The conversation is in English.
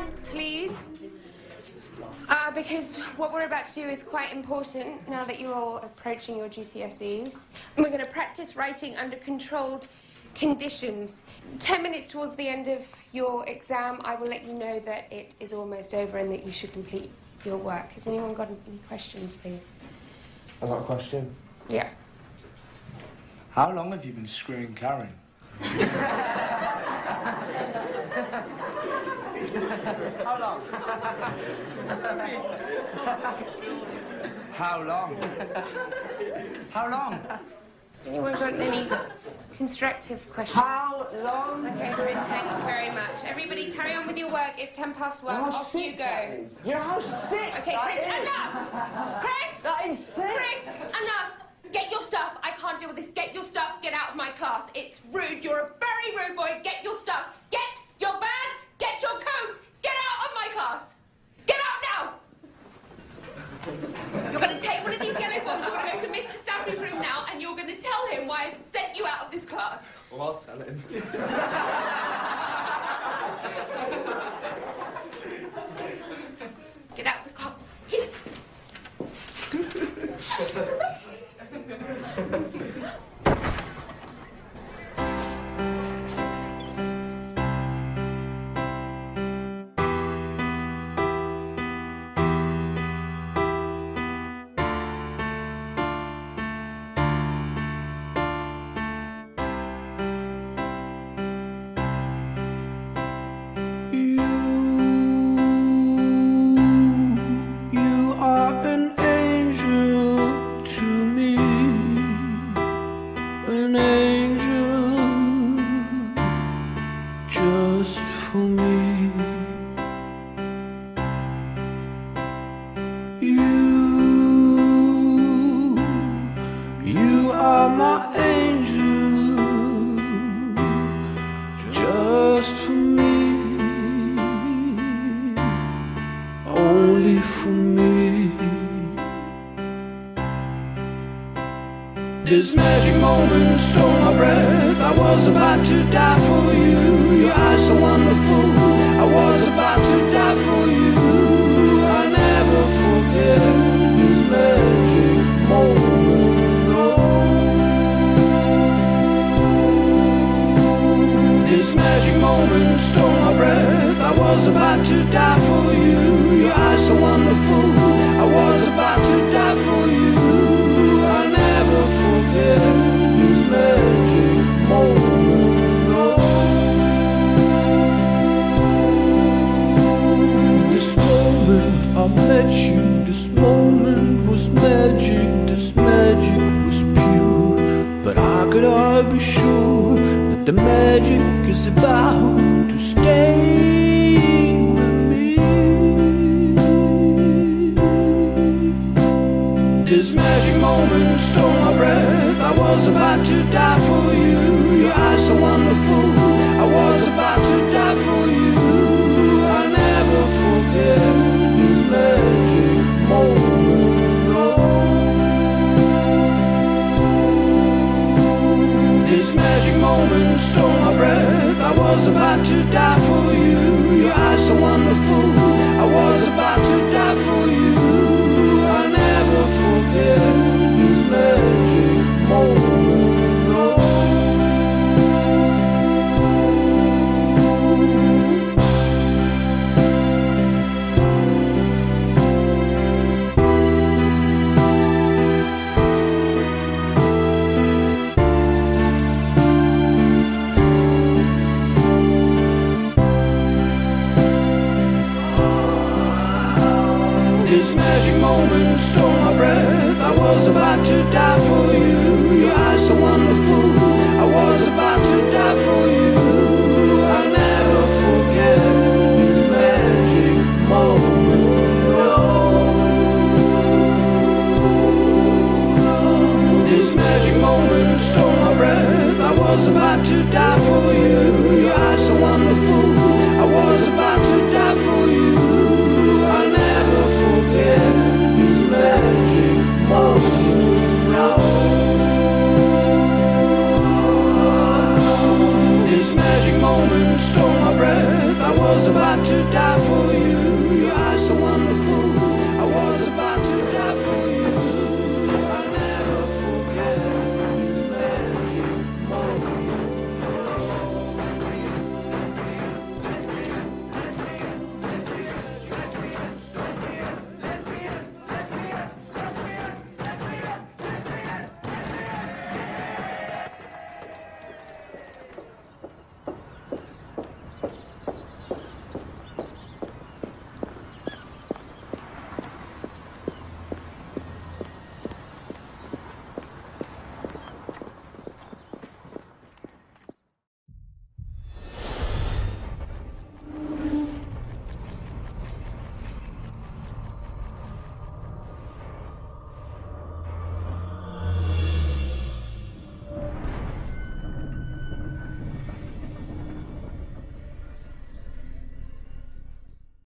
front, please. Because what we're about to do is quite important now that you're all approaching your GCSEs. And we're going to practice writing under controlled conditions. 10 minutes towards the end of your exam, I will let you know that it is almost over and that you should complete your work. Has anyone got any questions, please? I've got a question. Yeah. How long have you been screwing Karen? How long? How long? How long? Anyone got any constructive questions? How long? Okay, Chris, thank you very much. Everybody carry on with your work. It's 1:10. Off you go. You know how sick Okay, that Chris, is? enough! Chris! That is sick! Chris, enough! Get your stuff. I can't deal with this. Get your stuff. Get out of my class. It's rude. You're a very rude boy. Get your stuff. Get your bag. Get your coat. Get out of my class. Get out now. You're going to take one of these yellow forms. You're going to go to Mr. Stafford's room now, and you're going to tell him why I've sent you out of this class. Well, I'll tell him. Get out of the class. You are an angel to me, an angel just for me. You are my angel just for me. Only for me. This magic moment stole my breath. I was about to die for you. Your eyes so wonderful. I was about to die for you. I'll never forget this magic moment. This magic moment stole my breath. I was about to die for you. Your eyes so wonderful. I was about to die for you. I'll never forget this magic moment. This moment I met you. This moment was magic. This magic was pure. But how could I be sure that the magic is about to stay with me? This magic moment stole my breath. I was about to die for you. Your eyes so wonderful. I was about to die for you. I'll never forget this magic moment. This magic moment stole my breath. I was about to die for you. Your eyes so wonderful. I was about to die for you. I'll never forget this magic moment. This magic moment stole my breath. I was about to die for you. Your eyes so wonderful. I was about to die for you. I'll never forget this magic moment. This magic moment stole my breath. I was about to die for you. Your eyes so wonderful. I was about to die for you. I'll never forget this magic moment. This magic moment stole my breath. I was about to die.